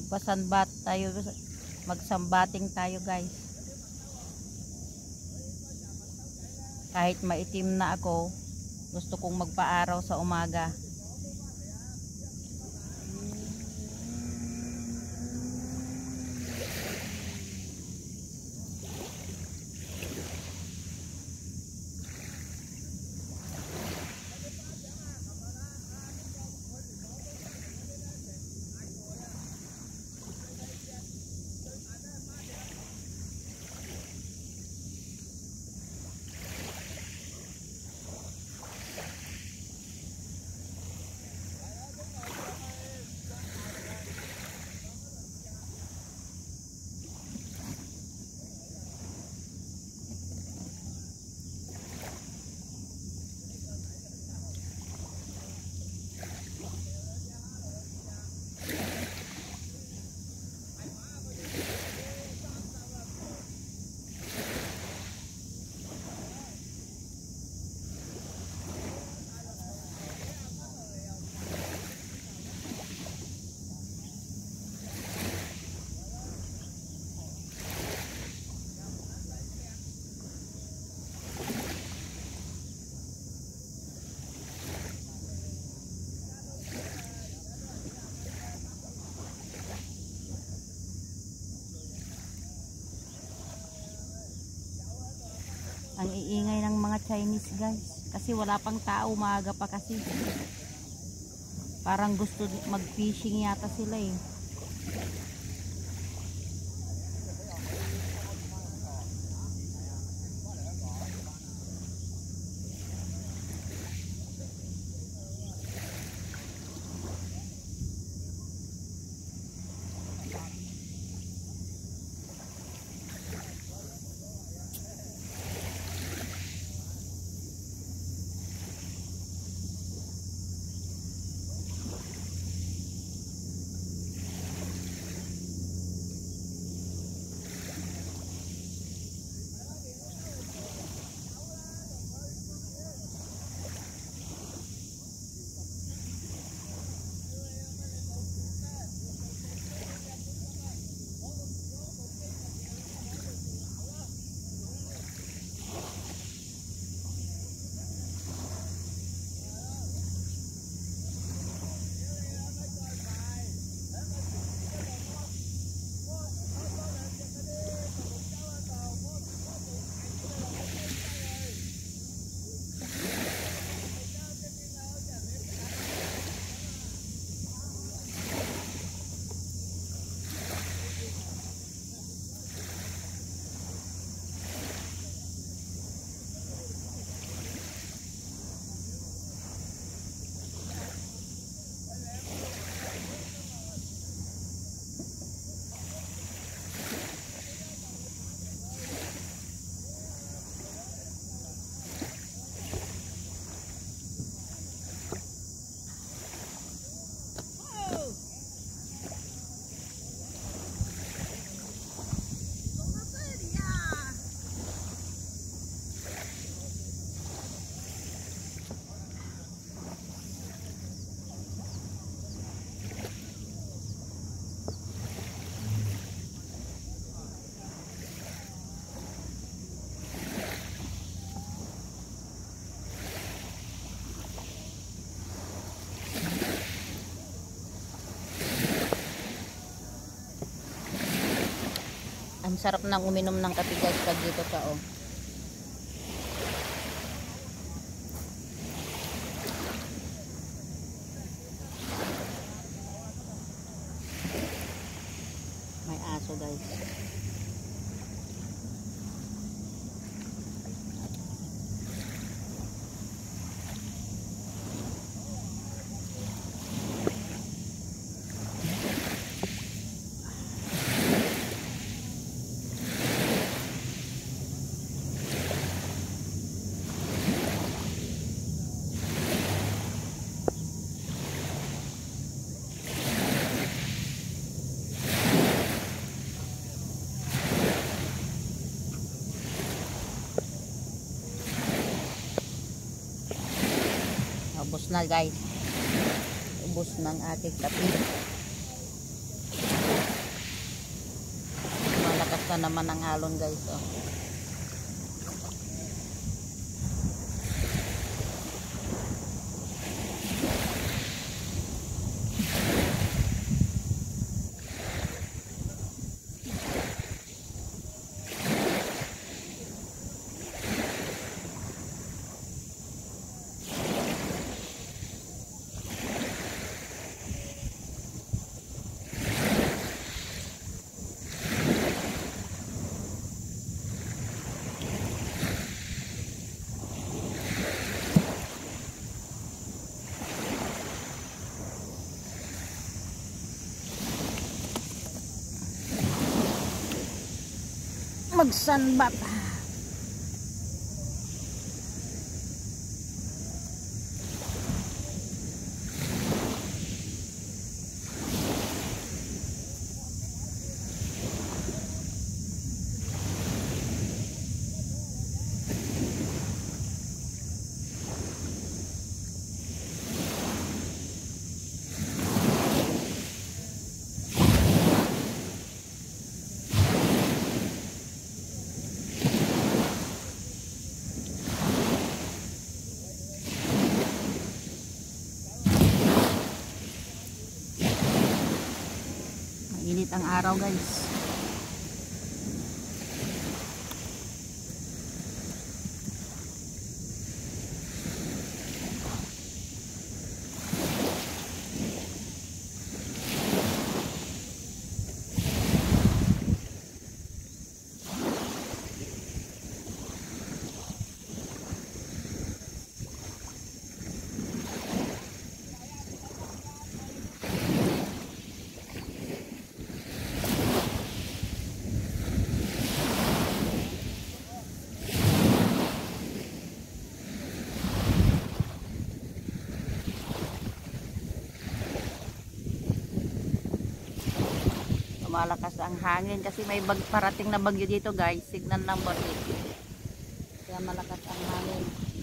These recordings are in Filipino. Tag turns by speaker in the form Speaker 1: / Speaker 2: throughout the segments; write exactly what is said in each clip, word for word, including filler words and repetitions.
Speaker 1: magpasanbat tayo, magsambating tayo guys. Kahit maitim na ako, gusto kong magpaaraw sa umaga. Ang iingay ng mga Chinese guys, kasi wala pang tao, maaga pa kasi. Parang gusto mag-fishing yata sila eh. Ang sarap nang uminom ng kape guys pag dito ka oh. May aso guys. Ubos na guys, ubos ng ating kape. Buksan naman ang alon guys. Oh. Mag-sunbath. Init ang araw guys. Malakas ang hangin kasi may bag, parating na bagyo dito guys, signal number eight, kaya malakas ang hangin.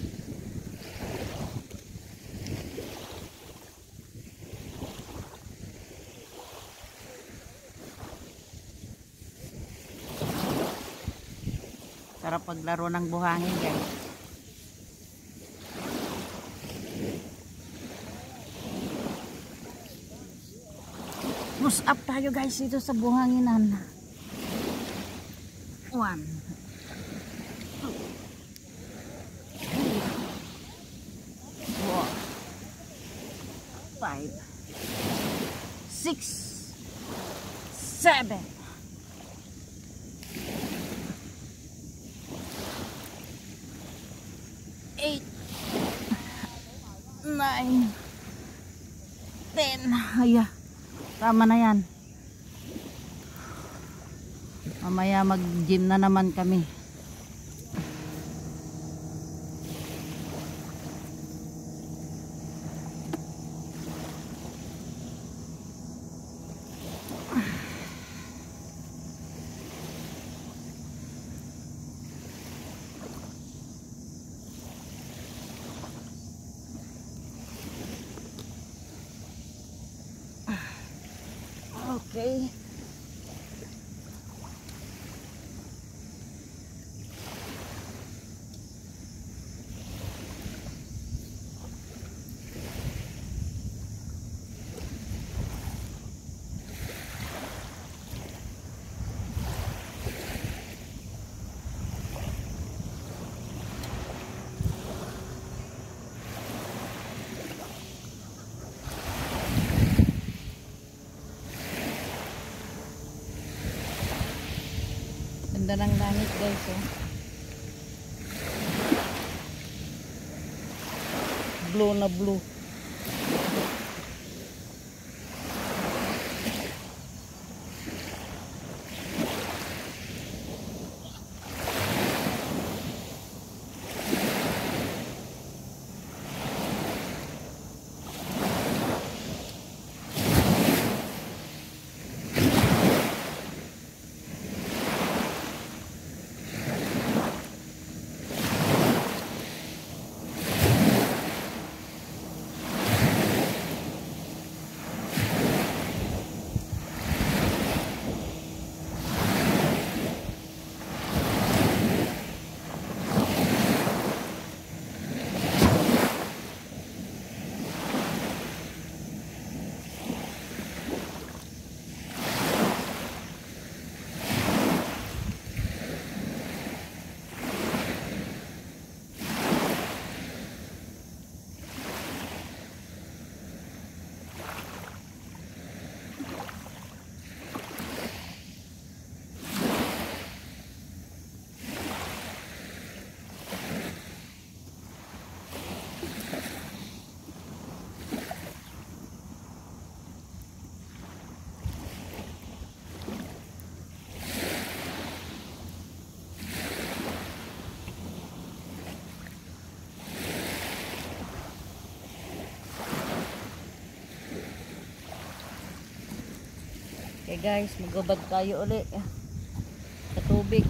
Speaker 1: Sarap paglaro ng buhangin guys. Push up tayo guys dito sa buhanginan. One, two, three, four, five, six, seven, eight, nine, ten. Ayan. Tama na yan. Mamaya mag-gym na naman kami. Okay. Ganda ng langit guys, oh. Blue na blue. guys, magubad tayo ulit sa tubig.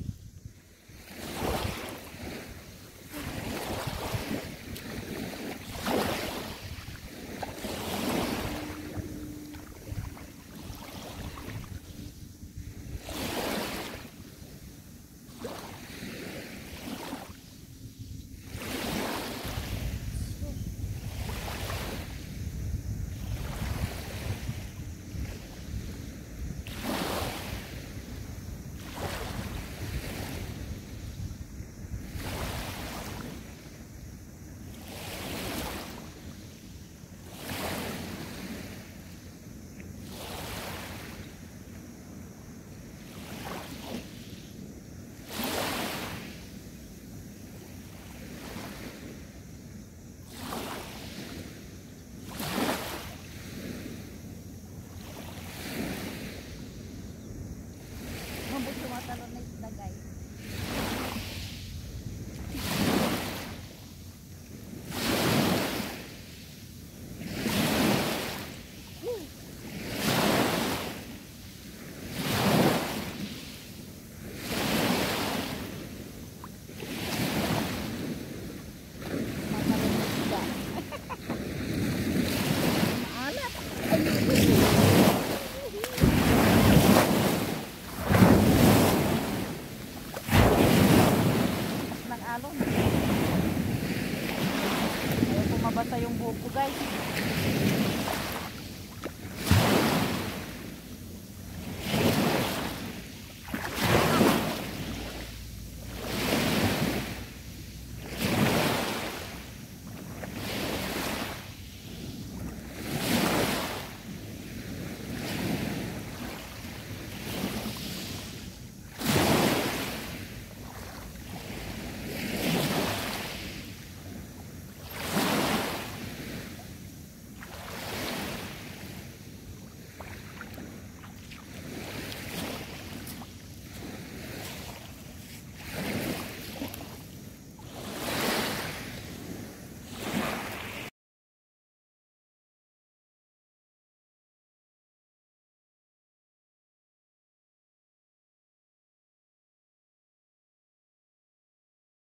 Speaker 1: Tumatalon na isda guys. Ayaw pumabasa yung buhok ko guys.